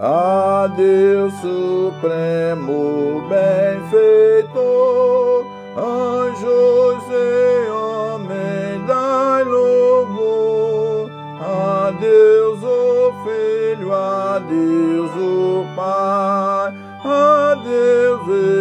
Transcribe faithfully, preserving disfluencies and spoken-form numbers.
A Deus supremo benfeitor, anjos e homens dai louvor. A Deus o Filho, a Deus o Pai, a Deus